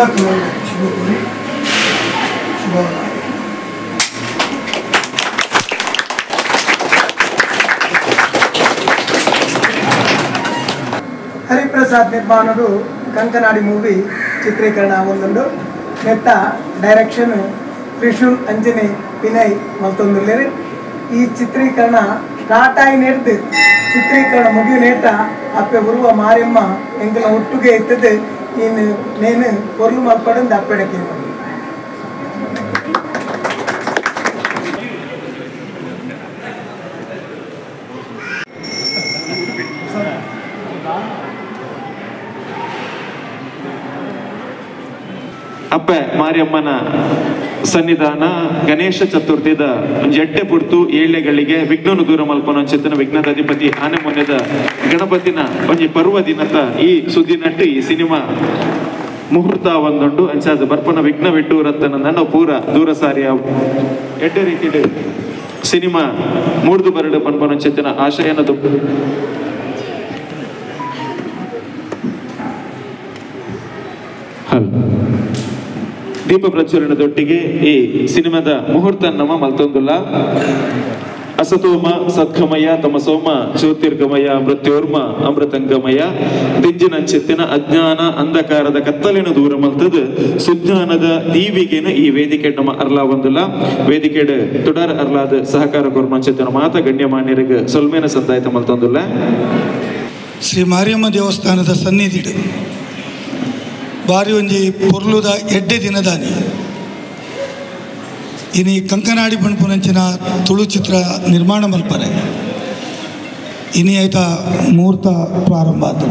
ಎಲ್ಲಕ್ಕೂ ಶುಭ ಕೋರಿ ಶುಭ. ಹರಿಪ್ರಸಾದ್ ನಿರ್ಮಾಣದು ಕಂಕನಾಡಿ ಮೂವಿ ಚಿತ್ರೀಕರಣ ಒಂದುಂಡು ನೆತ್ತ ಡೈರೆಕ್ಷನ್ ತ್ರಿಶೂಲ್ ಅಂಜನೆ ವಿನಯ್ ಮಲ್ತೊಂದುಲ್ಲೇರು. ಈ ಚಿತ್ರೀಕರಣ ಸ್ಟಾರ್ಟ್ ಆಗಿ ನೆಡ್ದು ಚಿತ್ರೀಕರಣ ಮುಗಿಯು ನೇಟ ಅಪ್ಪೆ ಬರುವ ಮಾರಿಯಮ್ಮ ಎಂಗಳ ಒಟ್ಟಿಗೆ ಇರ್ತದೆ. ಇನ್ನು ನೇನು ಪೊರ್ಲು ಮಲ್ಪಡಂದು ಅಪ್ಪೆಡಕ್ಕೆ ಅಪ್ಪೆ ಮಾರಿಯಮ್ಮನ ಸನ್ನಿಧಾನ ಗಣೇಶ ಚತುರ್ಥಿದ ಎಡ್ಡೆ ಪುರ್ತು ಏಳೆಗಳಿಗೆ ವಿಘ್ನನು ದೂರ ಮಲ್ಪನ ಚಿತ್ತನ ವಿಘ್ನದ ಅಧಿಪತಿ ಆನೆ ಮೊನ್ನೆದ ಗಣಪತಿನ ಒಂಜಿ ಪರ್ವ ದಿನದ ಈ ಸುದ್ದಿನಟ್ಟು ಈ ಸಿನಿಮಾ ಮುಹೂರ್ತ ಒಂದುಂಡು ಅಂಚಾದ ಬರ್ಪನ ವಿಘ್ನ ಬಿಟ್ಟು ರತ್ತನ ನಾವು ಪೂರ ದೂರ ಸಾರಿಯ ಎಡ್ಡೆ ರೀತಿ ಸಿನಿಮಾ ಮೂಡ್ದು ಬರಡು ಪನ್ಪನ ಚಿತ್ತನ ಆಶಯನದ ದೀಪ ಪ್ರಚುರಣದೊಟ್ಟಿಗೆ ಈ ಸಿನಿಮಾದ ಮುಹೂರ್ತ ನಮ್ಮ ಮಲ್ತೊಂದುಲ್ಲ. ಅಸತೋಮ ಸದ್ಗಮಯ ತಮಸೋಮ ಜ್ಯೋತಿರ್ಗಮಯ ಮೃತ್ಯೋರ್ಮ ಅಮೃತಂಗಮಯ ದಿಜ್ಜಿನಂಚಿತ್ತಿನ ಅಜ್ಞಾನ ಅಂಧಕಾರದ ಕತ್ತಲಿನ ದೂರ ಮಲ್ತದ ಸುಜ್ಞಾನದ ದೀವಿಗೆನ ಈ ವೇದಿಕೆ ನಮ್ಮ ಅರ್ಲಾ ಒಂದುಲ್ಲ. ವೇದಿಕೆ ತುಡರ್ ಅರ್ಲಾದ ಸಹಕಾರ ಕೊರ್ಮಂಚಿತ್ತಿನ ಮಾತ ಗಣ್ಯಮಾನ್ಯರಿಗೆ ಸೊಲ್ಮೇನ ಸಂದಾಯಿತ ಮಲ್ತೊಂದುಲ್ಲ. ಶ್ರೀ ಮಾರಿಯಮ್ಮ ದೇವಸ್ಥಾನದ ಸನ್ನಿಧಿಡು ಬಾರಿ ಒಂಜಿ ಪೊರ್ಲುದ ಎಡ್ಡೆ ದಿನದಾನಿ ಇನಿ ಕಂಕನಾಡಿ ಪಂಪುನಂಚಿನ ತುಳು ಚಿತ್ರ ನಿರ್ಮಾಣ ಮಲ್ಪರೆ ಇನಿ ಆಯ್ತ ಮುಹೂರ್ತ ಪ್ರಾರಂಭ ಆದ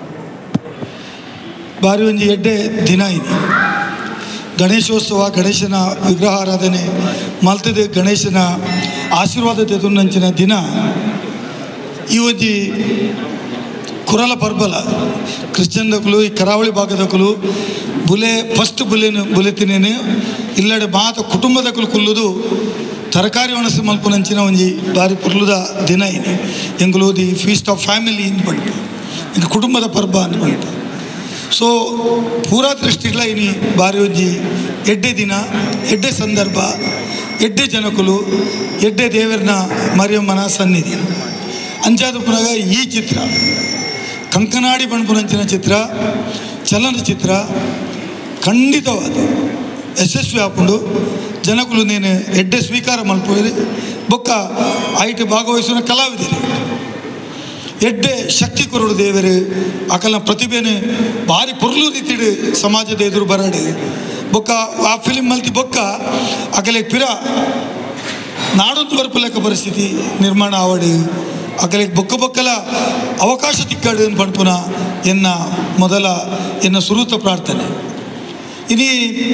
ಬಾರಿ ಒಂಜಿ ಎಡ್ಡೆ ದಿನ ಇನಿ ಗಣೇಶೋತ್ಸವ ಗಣೇಶನ ವಿಗ್ರಹಾರಾಧನೆ ಮಲ್ತದೆ ಗಣೇಶನ ಆಶೀರ್ವಾದ ತೆದುನಂಚಿನ ದಿನ ಈ ಒಂಜಿ ಕುರಲ ಪರ್ಬಲ ಕ್ರಿಶ್ಚಿಯನ್ದಕ್ಕಲು ಈ ಕರಾವಳಿ ಭಾಗದಕ್ಕಲು ಬುಲೆ ಫಸ್ಟ್ ಬುಲೆತಿನೇನು ಇಲ್ಲಡೆ ಮಾತ ಕುಟುಂಬದಕ್ಕಲು ಕುಲ್ಲುದು ತರಕಾರಿ ಒಣಸು ಮಲ್ಪುನಂಚಿನ ಒಂಜಿ ಬಾರಿ ಪುರ್ಲುದ ದಿನ ಇದೆ ಎಂಗ್ಲು ದಿ ಫೀಸ್ಟ್ ಆಫ್ ಫ್ಯಾಮಿಲಿ ಇಂದು ಬಂತು ಇಂದು ಕುಟುಂಬದ ಪರ್ಬ ಅಂತ ಬಂತು. ಸೊ ಪೂರಾ ದೃಷ್ಟಿಗಳ ಇನಿ ಬಾರಿ ಒಂಜಿ ಎಡ್ಡೆ ದಿನ ಎಡ್ಡೆ ಸಂದರ್ಭ ಎಡ್ಡೆ ಜನಕುಲು ಎಡ್ಡೆ ದೇವರನ ಮರಿಯಮ್ಮನ ಸನ್ನಿಧಿ ಅಂಚಾದ ಪುನಗ ಈ ಚಿತ್ರ ಕಂಕನಾಡಿ ಪಂಪುನಂಚಿನ ಚಿತ್ರ ಚಲನಚಿತ್ರ ಖಂಡಿತವಾದ ಯಶಸ್ವಿ ಹಾಕೊಂಡು ಜನಕುಲು ನೇನು ಎಡ್ಡೆ ಸ್ವೀಕಾರ ಮಲ್ಪೋರಿ ಬೊಕ್ಕ ಐಟು ಭಾಗವಹಿಸುವ ಕಲಾವಿದರು ಎಡ್ಡೆ ಶಕ್ತಿ ಕೊರಡು ದೇವರು ಅಕಲ್ನ ಪ್ರತಿಭೆನೆ ಭಾರಿ ಪೊರ್ಲು ರೀತಿಡು ಸಮಾಜದ ಎದುರು ಬರಾಡು ಬೊಕ್ಕ ಆ ಫಿಲಿಮ್ ಮಲ್ತಿ ಬೊಕ್ಕ ಅಕಲೆ ಪಿರ ನಾಡೊಂದು ಬರ್ಪಲೆಕ್ಕ ಪರಿಸ್ಥಿತಿ ನಿರ್ಮಾಣ ಆವಡು ಅಕಲೆ ಬೊಕ್ಕ ಬೊಕ್ಕಲ ಅವಕಾಶ ತಿಕ್ಕಾಡು ಪಂಪುನ ಎನ್ನ ಮೊದಲ ಎನ್ನ ಸುರೂತ ಪ್ರಾರ್ಥನೆ. ಇನಿ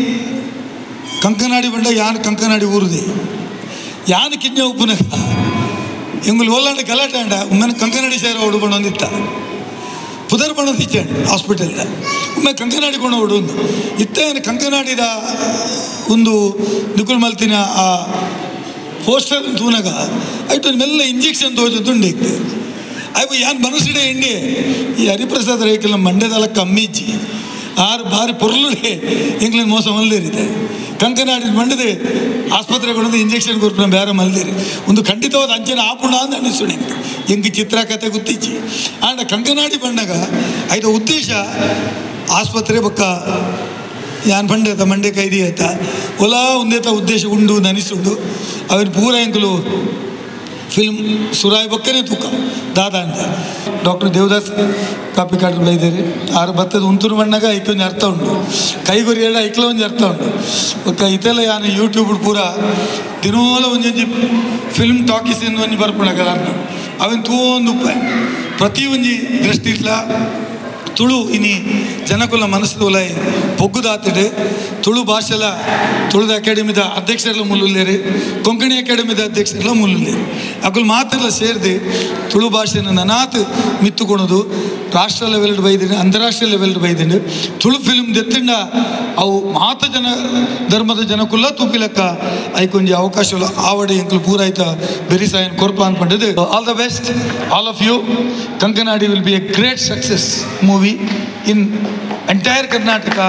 ಕಂಕನಾಡಿ ಬಂಡ ಯಾನ್ ಕಂಕನಾಡಿ ಊರುದೆ ಯಾನ್ ಕಿನ್ನೆ ಉಪ್ಪುನಗ ಎಂಗುಲು ಓಲಾಂಡ ಗಲಾಟೆ ಅಂಡ ಒಮ್ಮೆ ಕಂಕನಾಡಿ ಸೇರ ಹೊಡು ಬಂದಿತ್ತ ಪುದರ್ ಬಣ್ಣದ ಇಚ್ಚಾಂಡು ಹಾಸ್ಪಿಟಲ್ದ ಒಮ್ಮೆ ಕಂಕನಾಡಿ ಕೊಂಡು ಹೊಡು ಇತ್ತೇನು ಕಂಕನಾಡಿದ ಒಂದು ನಿಕುಲ್ ಮಲ್ತಿನ ಆ ಪೋಸ್ಟರ್ ತೂನಗ ಆಯ್ತು ಮೆಲ್ಲ ಇಂಜೆಕ್ಷನ್ ತೋಜುಂಡು ಅಯ್ಯ ಯಾನ್ ಮನಸ್ಸಿಡೆ ಎಣ್ಣೆ ಈ ಹರಿಪ್ರಸಾದ್ ರೈಕಲ್ ಮಂಡ್ಯದಲ್ಲ ಕಮ್ಮಿಚ್ಚಿ ಆರು ಬಾರಿ ಪೊರ್ಲುಡೆ ಎಂಗ್ಲಿನ ಮೋಸ ಮಲ್ದೇರಿದೆ ಕಂಕನಾಡಿ ಮಂಡದೆ ಆಸ್ಪತ್ರೆಗೊಂಡು ಇಂಜೆಕ್ಷನ್ ಕೊರ್ಪನ ಬೇರೆ ಮಲ್ದೇರಿ ಒಂದು ಖಂಡಿತವಾದ ಅಂಚನೆ ಆಪುಣ ಅಂತ ಅನಿಸುಣೆ ಎಂಗೆ ಚಿತ್ರಕಥೆ ಗುತ್ತಿಚ್ಚಿ ಆಂಡ ಕಂಕನಾಡಿ ಬಂಡಾಗ ಆಯ್ತು ಉದ್ದೇಶ ಆಸ್ಪತ್ರೆ ಬೊಕ್ಕ ಯಾನ್ ಬಂಡೇತ ಮಂಡ್ಯ ಕೈದಿ ಆಯ್ತ ಒಲಾ ಒಂದೇತ ಉದ್ದೇಶ ಉಂಡು ಅನಿಸುಂಡು ಅವನು ಪೂರ ಎಂಕಲು ಫಿಲ್ಮ್ ಸುರಾಯಿ ಬೊಕ್ಕನೆ ತೂಕ ದಾದಾ ಅಂತ ಡಾಕ್ಟರ್ ದೇವದಾಸ್ ಕಾಪಿ ಕಾರ್ಡ್ ಬೈದೇರಿ ಆರು ಬತ್ತದ ಉಂತೂರು ಬಣ್ಣಾಗ ಐಕೊಂದು ಅರ್ಥ ಉಂಟು ಕೈಗೊರಿ ಹೇಳ ಐಕ್ಲ ಒಂದು ಅರ್ಥ ಉಂಟು ಒಕ್ಕ ಇತೆಲ್ಲ ಯಾನು ಯೂಟ್ಯೂಬ್ ಪೂರ ದಿನೋಲ ಒಂಜಿ ಫಿಲ್ಮ್ ಟಾಕೀಸ್ ಎಂದು ಒಂಜಿ ಬರ್ಪುಣಗ ಅವನು ತೂವೊಂದು ಪ್ರತಿ ಒಂಜಿ ದೃಷ್ಟಿ ಇಟ್ಲ ತುಳು ಇನಿ ಜನಕುಲ ಮನಸ್ಸು ಒಲಾಯಿ ಬೊಗ್ಗುದಾತಿಡು ತುಳು ಭಾಷೆಲ ತುಳುದ ಅಕಾಡೆಮಿದ ಅಧ್ಯಕ್ಷರೆಲ್ಲ ಮುಲ್ಲುಲ್ಲೇರಿ ಕೊಂಕಣಿ ಅಕಾಡೆಮಿದ ಅಧ್ಯಕ್ಷರೆಲ್ಲ ಮುಲ್ಲುಲ್ಲೇರಿ ಅಕುಲು ಮಾತೆಲ್ಲ ಸೇರಿದು ತುಳು ಭಾಷೆನ ನನಾತ್ ಮಿತ್ತುಕೊಳೋದು ರಾಷ್ಟ್ರ ಲೆವೆಲ್ಡ್ ಬೈದಿನಿ ಅಂತಾರಾಷ್ಟ್ರೀಯ ಲೆವೆಲ್ಡ್ ಬೈದಿನಿ ತುಳು ಫಿಲ್ಮ್ ದೆತ್ತಿಂಡ ಅವು ಮಾತ ಜನ ಧರ್ಮದ ಜನಕುಲ್ಲ ತೂಪಿಲಕ್ಕ ಐಕೊಂಜಿ ಅವಕಾಶ ಆವಡೆ ಎಂಕಲು ಪೂರಾಯ್ತ ಬೆರಿಸಾಯನ್ ಕೊರ್ಪ ಅನ್ಪಂಡದು. All the best all of you. Kankanadi will be a great success movie in entire Karnataka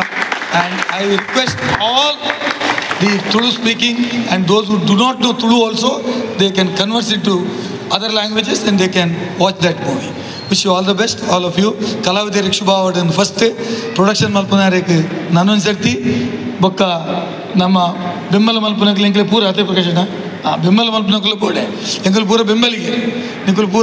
And I request all the Tulu speaking and those who do not know Tulu also, they can converse it to other languages and they can watch that movie. Wish you all the best, all of you. Kalavidari Shubhavardhan first production malpunarek nanun sarti bokka nama bemmala malpunakle enkle pura ate prakashana ಬೆಂಬಲ ಮಲ್ಪನಕಲು ಬೋಡೆ ಎಂಕಲು ಪೂರ ಬೆಂಬಲಿಗೆ ನಿಂಕಲು ಪೂರ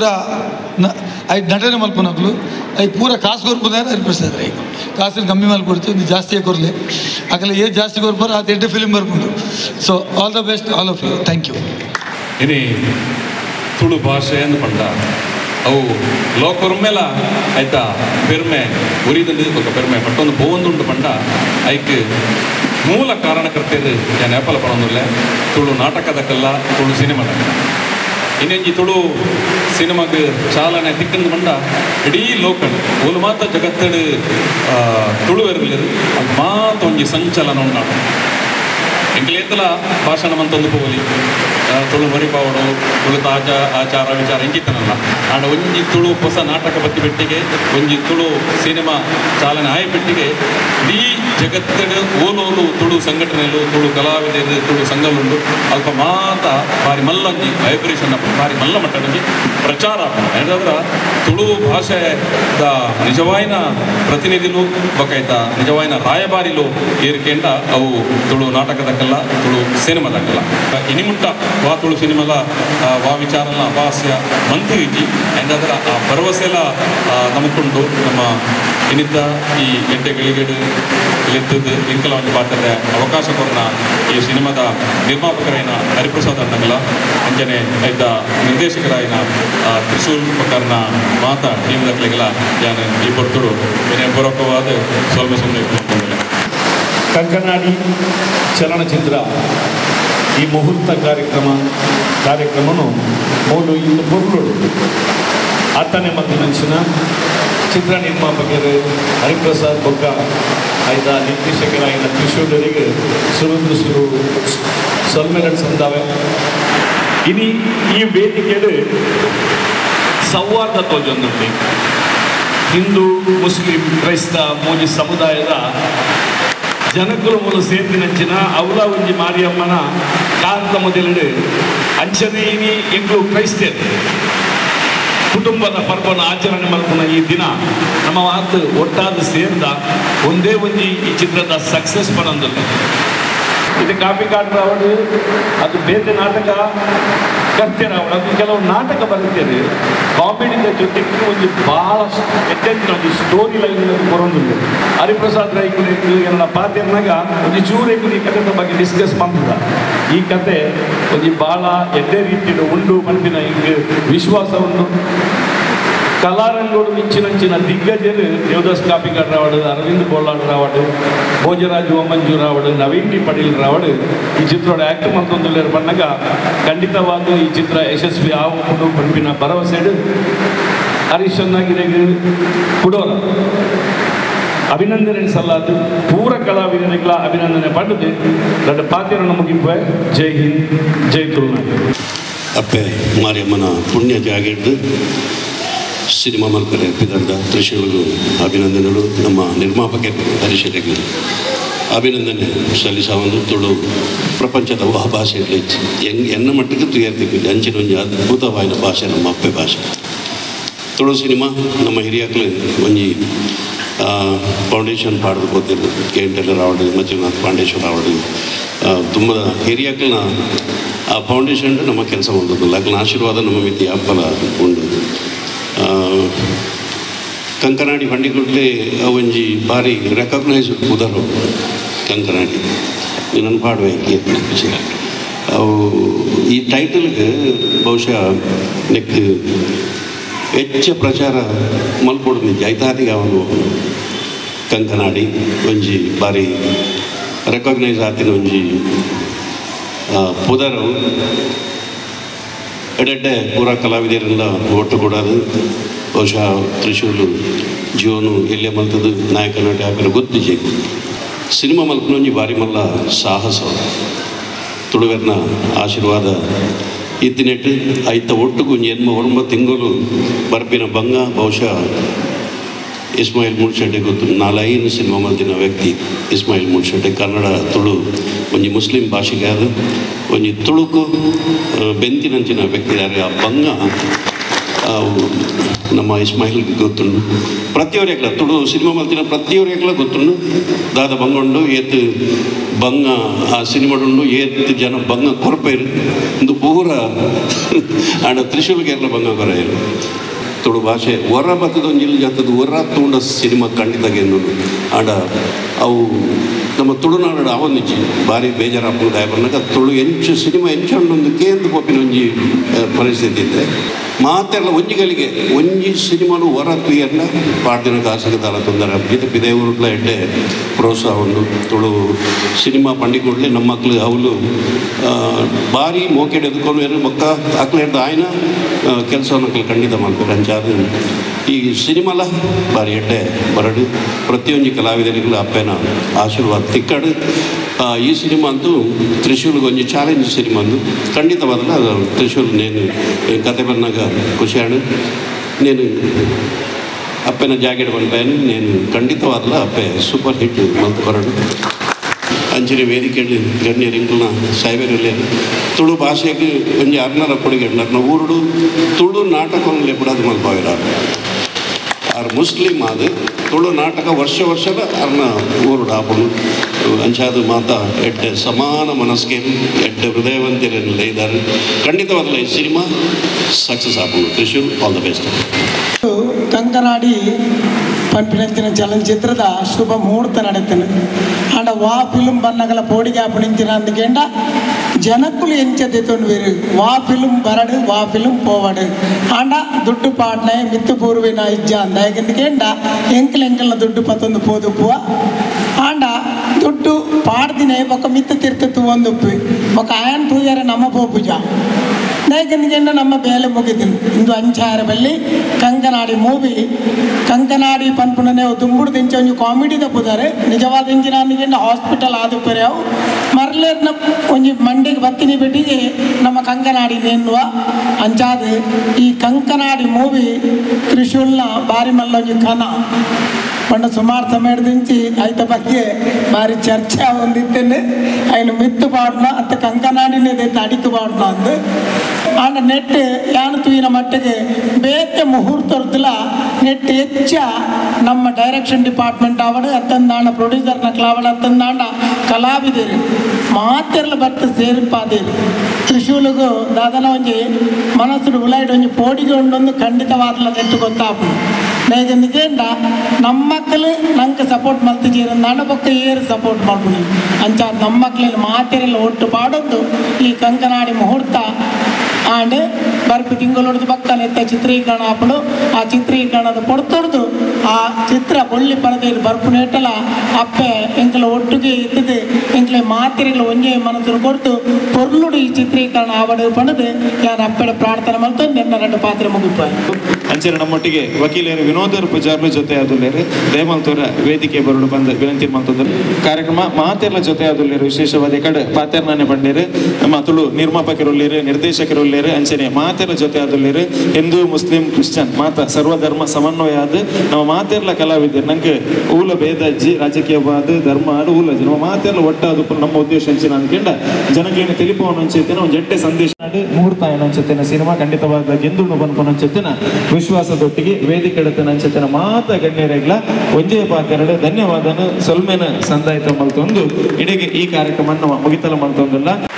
I ನಟನೆ ಮಲ್ಪನಕಲು I ಪೂರ ಕಾಸು ಕೊರ್ಪುದಾರೆ ಹರಿಪ್ರಸಾದ್ ರೈ ಕಾಸಿನ ಕಮ್ಮಿ ಮಲ್ಪಡ್ತು ಒಂದು ಜಾಸ್ತಿಯೇ ಕೊರಲೆ ಆಗಲೇ ಏ ಜಾಸ್ತಿ ಕೊರ್ಪಾರ ಅದು ಎಡ್ಡೆ ಫಿಲ್ಮ್ ಬರ್ಕೊಂಡು so all the best all of you thank you ಇನಿ ತುಳು ಭಾಷೆ ಎಂದು ಪಂಡ ಅವು ಲೋಕರ್ಮೇಲ ಆಯ್ತಾ ಪೆರ್ಮೆ ಉರಿದಲ್ಲಿ ఒక ಪೆರ್ಮೆ ಪಟ್ಟೊಂದು ಬೋಂದುಂಡು ಪಂಡ ಐಕ್ ಮೂಲ ಕಾರಣಕರ್ತರು ಏನು ಏಪಲ ಪಡೋದಿಲ್ಲ ತುಳು ನಾಟಕದಕ್ಕಲ್ಲ ತುಳು ಸಿನಿಮಾದ ಇನ್ನೊಂದು ತುಳು ಸಿನಿಮಾಗೆ ಚಾಲನೆ ತಿಕ್ಕಂದು ಬಂಡ ಇಡೀ ಲೋಕಲ್ ಒಂದು ಮಾತ್ರ ಜಗತ್ತಡು ತುಳು ಇರಲಿಲ್ಲ ಅದು ಮಾತ್ರ ಒಂದು ಸಂಚಲನ ಉಂಟಾಡ ಎಂಕ್ಲೇತಲ ಭಾಷಣ ಮಂತೊಂದು ಪೋಲಿ ತುಳು ಮರಿಪಾವಡು ತುಳು ತಾಜ ಆಚಾರ ವಿಚಾರ ಎಂಗಿತ್ತನಲ್ಲ ಆಡ ಒಂಜಿ ತುಳು ಹೊಸ ನಾಟಕ ಬತ್ತಿ ಪೆಟ್ಟಿಗೆ ಒಂಜಿ ತುಳು ಸಿನಿಮಾ ಚಾಲನೆ ಆಯ ಪೆಟ್ಟಿಗೆ ಇಡೀ ಜಗತ್ತಡು ಓಲೋಲು ತುಳು ಸಂಘಟನೆಲು ತುಳು ಕಲಾವಿದರು ತುಳು ಸಂಘಲುಂಡು ಅಲ್ಪ ಮಾತ ಬಾರಿ ಮಲ್ಲೊಂಜಿ ವೈಬ್ರೇಷನ್ ಬಾರಿ ಮಲ್ಲ ಮಟ್ಟದಲ್ಲಿ ಪ್ರಚಾರ ಯಾಕಂದ್ರೆ ತುಳು ಭಾಷೆದ ನಿಜವಾಯಿನ ಪ್ರತಿನಿಧಿಲು ಬೊಕೈತ ನಿಜವಾಯಿನ ರಾಯಭಾರಿಲು ಏರಿಕೆಂಡ ಅವು ತುಳು ನಾಟಕದಕ್ಕಲ್ಲ ತುಳು ಸಿನಿಮಾದಕ್ಕಲ್ಲ ಇನಿಮುಟ್ಟ ವಾ ತುಳು ಸಿನಿಮಾಲ ವಾ ವಿಚಾರನ ಅಪಾಸ್ಯ ಮಂತ್ರಿ ಇಜ್ಜಿ ಎಂದಾದ್ರೆ ಆ ಭರವಸೆಲ್ಲ ನಮಕೊಂಡು ನಮ್ಮ ಇನ್ನಿದ್ದ ಈ ಎಡ್ಡೆ ಗಳಿಗೆಡು ಲೆತ್ತದು ಇಂಕಲ ಒಂದು ಪಾತ್ರದ ಅವಕಾಶ ಕೊರನ ಈ ಸಿನಿಮಾದ ನಿರ್ಮಾಪಕರೈನ ಹರಿಪ್ರಸಾದ್ ಅಣ್ಣಗಲ ಅಂಜನೆ ಇದ್ದ ನಿರ್ದೇಶಕರಾಯಿನ ತ್ರಿಶೂಲ್ ಪ್ರಕಾರನ ಮಾತ ಟೀಮ್ ದಕ್ಕಲಿಗೆಲ್ಲ ಯಾನು ಈ ಪೊರ್ತುಡು ಪೂರಕವಾದ ಸ್ವಲ್ಪ ಸುಮ್ಮನೆ ಇಟ್ಕೊಂಡಿಲ್ಲ. ಕಂಕನಾಡಿ ಚಲನಚಿತ್ರ ಈ ಮುಹೂರ್ತ ಕಾರ್ಯಕ್ರಮನು ಮೂಲು ಇಂದು ಪೊರ್ಲುಡು ಆತನೇ ಮತ್ತು ಮನುಷ್ಯನ ಚಿತ್ರ ನಿರ್ಮಾಪಕರು ಹರಿಪ್ರಸಾದ್ ಬೊಕ್ಕ ಐದ ನಿರ್ದೇಶಕರಾಗಿನ ತ್ರಿಶೂಲರಿಗೆ ಸುರುಂದು ಸೊಲ್ಮೆರಡು ಸಂದಾವೆ ಇನಿ ಈ ವೇದಿಕೆಡು ಸೌಹಾರ್ದ ತೋಜೊಂದುಂಟು ಹಿಂದೂ ಮುಸ್ಲಿಂ ಕ್ರೈಸ್ತ ಮೂಜಿ ಸಮುದಾಯದ ಜನಕುಲು ಮೂಲ ಸೇರ್ತಿನಂಚಿನ ಅವಲ ಒಂಜಿ ಮಾರಿಯಮ್ಮನ ಕಾಂತ ಮೊದಲೆಡು ಅಂಚನೆಯಿನಿ ಎಂಗ್ಲು ಕ್ರೈಸ್ತರು ಕುಟುಂಬದ ಪರ್ವನ ಆಚರಣೆ ಮಲ್ಪುನ ಈ ದಿನ ನಮ್ಮ ಮಾತು ಒಟ್ಟಾದ ಸೇರ್ದ ಒಂದೇ ಒಂಜಿ ಈ ಚಿತ್ರದ ಸಕ್ಸಸ್ ಪಡೊಂದುಲ್ಲೆ ಇದು ಕಾಪಿ ಕಾಟ್ರ ಅವಳು ಅದು ಬೇರೆ ನಾಟಕ ಕರ್ತೇನೆ ಅವಳು ಅದು ಕೆಲವು ನಾಟಕ ಬರುತ್ತೇನೆ ಕಾಮಿಡಿದ ಜೊತೆಗೆ ಒಂದು ಭಾಳ ಎಟ್ಟೆಂಚಿನ ಒಂದು ಸ್ಟೋರಿ ಲೈನ್ ಬರೋದಿಲ್ಲ. ಹರಿಪ್ರಸಾದ್ ರೈಕರು ನನ್ನ ಪಾತ್ರನಾಗ ಒಂದು ಚೂರೇಕು ಈ ಕಥೆದ ಬಗ್ಗೆ ಡಿಸ್ಕಸ್ ಮಾಡ್ತದ ಈ ಕತೆ ಒಂದು ಭಾಳ ಎಡ್ಡೆ ರೀತಿಯ ಉಂಡು ಮಣ್ಣಿನ ಹಿಂಗೆ ವಿಶ್ವಾಸ ಉಂಟು ಕಲಾರಂಗೋಡು ಇಚ್ಚಿನಂಚಿನ ದಿಗ್ಗಜರು ದೇವದಾಸ್ ಕಾಪಿಕಾಡ್ ರಾವಡು ಅರವಿಂದ್ ಬೋಲಾಡ್ ರಾವಡು ಭೋಜರಾಜ್ ಓಮಂಜು ರಾವಡು ನವೀನ್ ಟಿ ಪಟೇಲ್ ರಾವಡು ಈ ಚಿತ್ರೋಡ ಆ್ಯಕ್ಟ್ ಮಂತೊಂದುಲ್ಲೇರು ಬಣ್ಣಗ ಖಂಡಿತವಾಗೂ ಈ ಚಿತ್ರ ಯಶಸ್ವಿ ಆಗುವುದು ಪಂಪಿನ ಭರವಸೆಡು ಹರೀಶ್ ಚೆನ್ನಾಗಿರೆಗೆ ಕೊಡೋರ ಅಭಿನಂದನೆ ಸಲ್ಲಾದು ಪೂರ ಕಲಾವಿದರಿಗೆಲ್ಲ ಅಭಿನಂದನೆ ಪಡೆದು ನನ್ನ ಪಾತ್ರವನ್ನು ಮುಗಿಪೆ. ಜೈ ಹಿಂದ್, ಜೈ ತುಳುನಾಡು. ಅಪ್ಪೆ ಮಾರಿಯಮ್ಮನ ಪುಣ್ಯ ಜಾಗಿದ್ದು ಸಿನಿಮಾ ಮಲ್ಪರೆ ಪಿದರ್ದ ತ್ರಿಶೂಲರು ಅಭಿನಂದನೆಗಳು. ನಮ್ಮ ನಿರ್ಮಾಪಕ ಹರೀಶರಿಗೆ ಅಭಿನಂದನೆ ಸಲ್ಲಿಸವನ್ನು ತುಳು ಪ್ರಪಂಚದ ಭಾಷೆ ಎನ್ನ ಮಟ್ಟಿಗೆ ತುಯರ್ತಿಕ್ಕಿಲ್ಲ ಅಂಚಿನ ಒಂದು ಅದ್ಭುತವಾದ ಭಾಷೆ ನಮ್ಮ ಅಪ್ಪೆ ಭಾಷೆ. ತುಳು ಸಿನಿಮಾ ನಮ್ಮ ಹಿರಿಯಕ್ಕಳು ಒಂಜಿ ಫೌಂಡೇಶನ್ ಪಾಡಲು ಗೊತ್ತಿದ್ದು KN ರಾವಡು ಮಂಜುನಾಥ್ ಪಾಂಡೇಶ್ವರ ರಾವಡು ತುಂಬ ಹಿರಿಯಕ್ಕಳನ್ನ ಆ ಫೌಂಡೇಶನ್ ನಮ್ಮ ಕೆಲಸ ಮಾಡೋದು ಅಕ್ಕನ ಆಶೀರ್ವಾದ ನಮ್ಮ ಮಿತಿ ಹಬ್ಬಲ ಉಂಡು. ಕಂಕನಾಡಿ ಬಂಡಿಗುಡ್ಲೆ ಒಂಜಿ ಬಾರಿ ರೆಕಗ್ನೈಸ್ ಉದರು ಕಂಕನಾಡಿ ನನ್ನ ಪಾಡುವೆ ಅವು ಈ ಟೈಟಲ್ಗೆ ಬಹುಶಃ ನೆಕ್ ಹೆಚ್ಚು ಪ್ರಚಾರ ಮಲ್ಪೊಡು ನಿಜ ಐತಾದಿಗೆ ಅವನು ಕಂಕನಾಡಿ ಒಂಜಿ ಬಾರಿ ರೆಕಗ್ನೈಸ್ ಆತಿನ ಒಂಜಿ ಪುದರು ಎಡೆಡ್ಡೆ ಪೂರ ಕಲಾವಿದರೆಲ್ಲ ಒಟ್ಟು ಕೊಡೋದು ಬಹುಶಃ ತ್ರಿಶೂಲು ಜೀವನು ಎಲ್ಲೇ ಮಲ್ತದ್ದು ನಾಯಕ ನಟಿ ಹಾಕಲು ಗೊತ್ತಿಜೆ ಸಿನಿಮಾ ಮಲ್ಪನೊಂಜಿ ಬಾರಿ ಮಲ್ಲ ಸಾಹಸ ತುಳುವೆರ್ನ ಆಶೀರ್ವಾದ ಇತ್ತಿನೆಟ್ಟು ಐತ ಒಟ್ಟುಗು ಎನ್ಮ 9 ತಿಂಗಳು ಬರ್ಪಿನ ಬಂಗ ಬಹುಶಃ ಇಸ್ಮಾಯಿಲ್ ಮೂಡ್ಶೆಟ್ಟಿ ಗೊತ್ತು 4-5 ಸಿನಿಮಾ ಮಲ್ತಿನ ವ್ಯಕ್ತಿ ಇಸ್ಮಾಯಿಲ್ ಮೂಡ್ಶೆಟ್ಟಿ ಕನ್ನಡ ತುಳು ಒಂಜಿ ಮುಸ್ಲಿಂ ಭಾಷೆಗೆ ಅದು ಒಂಜಿ ತುಳುಕು ಬೆಂತಿನಂಚಿನ ವ್ಯಕ್ತಿ ಆ ಬಂಗ ನಮ್ಮ ಇಸ್ಮಾಯಿಲ್ಗೆ ಗೊತ್ತುಂಡು ಪ್ರತಿಯೊರೆಗ್ಲ ತುಳು ಸಿನಿಮಾ ಮಲ್ತಿನ ಪ್ರತಿಯೊರೆಗ್ಲ ಗೊತ್ತುಂಡು ದಾದ ಬಂಗೊಂಡು ಏತ್ ಬಂಗ ಆ ಸಿನಿಮಾಡುಂಡು ಏತ್ ಜನ ಬಂಗ ಕೊರಪೇರು ಒಂದು ಪೂರ ಆಡ ತ್ರಿಶೂಲ್ಗೆಲ್ಲ ಬಂಗ ಕೊರೆಯರು ತುಳು ಭಾಷೆ ಹೊರ ಬತ್ತದೊಂಜಿಲ್ ಜಾತದ ಹೊರ ತೂಂಡ ಸಿನಿಮಾ ಖಂಡಿತ ಗೆಂದು ಆಡ ಅವು ನಮ್ಮ ತುಳುನಾಡು ಅವನಿಚ್ಚಿ ಭಾರಿ ಬೇಜಾರಾಗ್ತದೆ ಬಂದಾಗ ತುಳು ಎಂಚು ಸಿನಿಮಾ ಎಂಚೊಂದೊಂದು ಕೇಂದ್ರ ಪೋಪಿನ ಒಂಜಿ ಪರಿಸ್ಥಿತಿ ಇದ್ದೆ ಮಾತೆಲ್ಲ ಒಂಜಿಗಳಿಗೆ ಒಂಜಿ ಸಿನಿಮಾನು ಹೊರ ತುಯ್ಯಲ್ಲ ಪಾಡ್ದಿನ ಕಾಸಿಗೆ ದಾರ ತೊಂದರೆ ಇದು ಪಿದೇವ್ರಲ್ಲ ಎಡ್ಡೆ ಪ್ರೋತ್ಸಾಹ ಉಂಡು ತುಳು ಸಿನಿಮಾ ಪಂಡಿಗೊಡ್ಲೆ ನಮ್ಮ ಮಕ್ಕಳು ಅವಳು ಭಾರಿ ಮೋಕೆಡ್ ಎದ್ಕೊಂಡು ಮಕ್ಕ ಮಕ್ಕಳು ಹಿಡ್ದು ಆಯ್ನ ಕೆಲಸವನ್ನು ಖಂಡಿತ ಮಾಡ್ತಾರೆ ಅಂಚಾದ ಈ ಸಿನಿಮಾಲ ಭಾರಿ ಎಡ್ಡೆ ಬರಡು ಪ್ರತಿಯೊಂದು ಕಲಾವಿದರಿಗೂ ಅಪ್ಪನ ಆಶೀರ್ವಾದ ತಿಕ್ಕಡು ಈ ಸಿನಿಮಾ ಅಂತೂ ತ್ರಿಶೂಲ್ಗೆ ಒಂದು ಚಾಲೆಂಜ್ ಸಿನಿಮಾ ಅಂದು ಖಂಡಿತವಾದಲ್ಲ ಅದು ತ್ರಿಶೂಲ್ ನೇನು ಕತೆ ಬಂದಾಗ ಖುಷಿಯಾಡು నేను ಅಪ್ಪನ ಜಾಕೆಟ್ ಬಂದ್ಪೇನು నేను ಖಂಡಿತವಾದಲ್ಲ ಅಪ್ಪೆ ಸೂಪರ್ ಹಿಟ್ ಮಂತ್ ಬರಡು ಅಂಚಿನ ವೇದಿಕೆಯಲ್ಲಿ ಗಣ್ಯರು ಇಂಕಲ್ನ ಸಾಯ್ಬೇರಲ್ಲಿ ತುಳು ಭಾಷೆಗೆ ಒಂಜಿ ಅರ್ನರ ಕೊಡುಗೆ ನನ್ನ ಊರುಡು ತುಳು ನಾಟಕವನ್ನು ಎಪ್ಪಡಾದು ಮಲ್ಪಾವಿರಾರು ಆರು ಮುಸ್ಲಿಂ ಅದು ತುಳು ನಾಟಕ ವರ್ಷದ ಅರ್ನ ಊರುಡು ಆಪನು ಅಂಚಾದು ಮಾತ ಎಡ್ಡೆ ಸಮಾನ ಮನಸ್ಕೇನು ಎಡ್ಡೆ ಹೃದಯವಂತರನ್ನೆಲ್ಲ ಇದ್ದಾರೆ ಖಂಡಿತವಾಗಲ್ಲ ಈ ಸಿನಿಮಾ ಸಕ್ಸಸ್ ಆಪನು Trishul all the best Kankanadi ಪಂಪಿನಂಚಿನ ಚಲನಚಿತ್ರದ ಶುಭ ಮುಹೂರ್ತ ನಡೆತನು ಆಂಡ ವಾ ಫಿಲ್ಮ್ ಬನ್ನಗಲ ಪೋಡಿಗೆ ಅಪ್ಪಣಿಂಚಿನ ಅಂದ್ಕೊಂಡ ಜನಕ್ಕುಲು ಎಂಚದೆತ್ತೊಂದು ಬೇರು ವಾ ಫಿಲ್ಮ್ ಬರಡು ವಾ ಫಿಲ್ಮ್ ಪೋವಡು ಆಂಡ ದುಡ್ಡು ಪಾಡ್ನ ಮಿತ್ತು ಪೂರ್ವಿನ ಇಜ್ಜ ಅಂದ ಯಾಕೆಂದ್ಕೊಂಡ ಎಂಕಲ್ನ ದುಡ್ಡು ಪತ್ತೊಂದು ಪೋದು ಪೂವ ಆಂಡ ದುಡ್ಡು ಪಾಡ್ದಿನ ఒక ಮಿತ್ತು ತಿರ್ತತ್ತು ಒಂದು ఒక ಆಯನ್ ತೂಯರ ನಮ್ಮ ಪೋಪುಜ ಯಾಕೆಂದ್ಕೊಂಡ ನಮ್ಮ ಬೇಲೆ ಮುಗಿದನು ಇಂದು ಅಂಚಾರ ಬಲ್ಲಿ ಕಂಕನಾಡಿ ಮೂವಿ ಕಂಕನಾಡಿ ಪನ್ಪುಣನೆ ತುಂಬುಡು ದಿಂಚ ಒಂದು ಕಾಮಿಡಿ ತಪ್ಪುದಾರೆ ನಿಜವಾದ ಇಂಜಿನ ಅಂದ್ಕೊಂಡ ಹಾಸ್ಪಿಟಲ್ ಆದ ಪರ್ಯಾವು ಮರ್ಲೇರ್ನ ಒಂಜಿ ಮಂಡಿಗೆ ಬತ್ತಿನಿ ಬಿಟ್ಟಿಗೆ ನಮ್ಮ ಕಂಕನಾಡಿ ಎನ್ನುವ ಅಂಚಾದ ಈ ಕಂಕನಾಡಿ ಮೂವಿ ತ್ರಿಶೂಲ್ನ ಬಾರಿ ಮಲ್ಲ ಒಂಜಿ ಕನ ಪಂಡ ಸುಮಾರು ಸಮಯದಿಂಚಿ ಆಯ್ತ ಬಗ್ಗೆ ಭಾರಿ ಚರ್ಚೆ ಹೊಂದಿದ್ದೇನೆ ఆయన ಮಿತ್ತು ಪಾಡ್ನ ಅತ್ತ ಕಂಕನಾಡಿನೇ ಅಡಿಕೆ ಪಾಡ್ನ ಅಂದು ಆಂಡ ನೆಟ್ ಯಾನು ತೂಯಿನ ಮಟ್ಟಿಗೆ ಬೇತೆ ಮುಹೂರ್ತರ್ದಲ ನೆಟ್ ಹೆಚ್ಚ ನಮ್ಮ ಡೈರೆಕ್ಷನ್ ಡಿಪಾರ್ಟ್ಮೆಂಟ್ ಆವಡು ಅತ್ತಂದಾಂಡ ಪ್ರೊಡ್ಯೂಸರ್ನ ಕ್ಲಾವಡ ಅತ್ತಂದಾಂಡ ಕಲಾವಿದರು ಮಾತೆರ್ಲು ಬರ್ತ ಸೇರಿಪಾದೇರು ತ್ರಿಶೂಲಿಗೂ ದಾದನ ಒಂಜಿ ಮನಸ್ಸುಡು ಉಲಾಯ್ಡು ಒಂಜಿ ಪೋಡಿಗೆ ಉಂಡೊಂದು ಖಂಡಿತವಾದಲ ನೆಟ್ಟು ಗೊತ್ತಾಪು ಬೇಗಂದಿಗೆಂಡ ನಮ್ಮ ಮಕ್ಕಳು ನಂಗೆ ಸಪೋರ್ಟ್ ಮಲ್ತಿದ್ದೀರಂದಾಂಡ ಬೊಕ್ಕ ಏರು ಸಪೋರ್ಟ್ ಮಾಡ್ಬೋದು ಅಂಚಾದ ನಮ್ಮ ಮಕ್ಕಳಲ್ಲಿ ಮಾತೆರೆಲ್ಲ ಒಟ್ಟು ಪಾಡೋದು ಈ ಕಂಕನಾಡಿ ಮುಹೂರ್ತ ಆಂಡ್ ಬರ್ಪಿ ತಿಂಗಳೊಡ್ದು ಬಕ್ಕನ ಎತ್ತ ಚಿತ್ರೀಕರಣ ಆಪಡು ಆ ಚಿತ್ರೀಕರಣದ ಪೊಡ್ತೊಡ್ದು ಆ ಚಿತ್ರ ಬೊಳ್ಳಿ ಪರದೆಯಲ್ಲಿ ಬರ್ಪು ನೆಟ್ಟಲ ಅಪ್ಪೆ ಎಂಕಲ ಒಟ್ಟಿಗೆ ಇದ್ದದೆ ಎಂಕಲೆ ಮಾತೆರೆಗಳು ಒಂಜೆ ಮನಸ್ಸನ್ನು ಕೊಡ್ತು ಪೊರ್ಲುಡು ಈ ಚಿತ್ರೀಕರಣ ಆವಡು ಪಣದು ಯಾರು ಅಪ್ಪೆಡ ಪ್ರಾರ್ಥನೆ ಮಾಡ್ತು ನೆನ್ನ 2 ಪಾತ್ರೆ ಮುಗಿಪಾಯಿ ಅಂಚೆ ನಮ್ಮೊಟ್ಟಿಗೆ ವಕೀಲರು ವಿನೋದರ್ ಪೂಜಾರ್ಲು ಜೊತೆ ಆದುಲ್ಲೇರು ದಯಮಲ್ತೋರ ವೇದಿಕೆ ಬರಡು ಬಂದು ವಿನಂತಿ ಮಾಡ್ತಿದ್ದರು ಕಾರ್ಯಕ್ರಮ ಮಾತೆರ್ಲ ಜೊತೆ ಆದುಲ್ಲೇರು ವಿಶೇಷವಾದ ಕಡೆ ಪಾತೆರ್ನಾನೆ ಬಂಡೇರು ನಮ್ಮ ತುಳು ನಿರ್ಮಾಪಕರುಳ್ಳೇರು ನಿರ್ದೇಶಕರುಳ್ಳೇರು ಅಂಚನೆ ಮಾತೆರ್ಲ ಜೊತೆ ಆದುಲ್ಲೇರು ಹಿಂದೂ ಮುಸ್ಲಿಂ ಕ್ರಿಶ್ಚಿಯನ್ ಮಾತ ಸರ್ವಧರ್ಮ ಸಮನ್ವಯ ಆದ ನಮ್ಮ ಮಾತೆರ್ಲ ಕಲಾವಿದರು ನಂಗೆ ಊಲ ಭೇದ ಅಜ್ಜಿ ರಾಜಕೀಯವಾದ ಧರ್ಮ ಆಡು ಊಲಜ್ಜಿ ನಮ್ಮ ಮಾತೆರ್ಲ ಒಟ್ಟಾದ ನಮ್ಮ ಉದ್ದೇಶ ಅಂಚಿನ ಅಂದ್ಕೊಂಡ ಜನಗಳಿಗೆ ತಿಳಿಪವನು ಅಂಚೆತ್ತೇನೆ ಒಂದು ಜಟ್ಟೆ ಸಂದೇಶ ನಾಡು ಮುಹೂರ್ತ ಏನಂಚೆತ್ತೇನೆ ಸಿನಿಮಾ ಖಂಡಿತವಾದ ಗೆಂದುಣ್ಣು ಬಂದ್ಕೊಂಡು ಅಂಚೆತ್ತೇನೆ ವಿಶ್ವಾಸದೊಟ್ಟಿಗೆ ವೇದಿಕೆ ಎಡತನ ಅಂಚೆತ್ತೇನೆ ಮಾತ ಗಣ್ಯರೆಗ್ಲ ಒಂಜೇ ಪಾತೆರಡು ಧನ್ಯವಾದನು ಸೊಲ್ಮೆನ ಸಂದಾಯಿತ ಮಲ್ತೊಂದು ಇಡೆಗೆ ಈ ಕಾರ್ಯಕ್ರಮ ಮುಗಿತಲ ಮಲ್ತೊಂದಲ್ಲ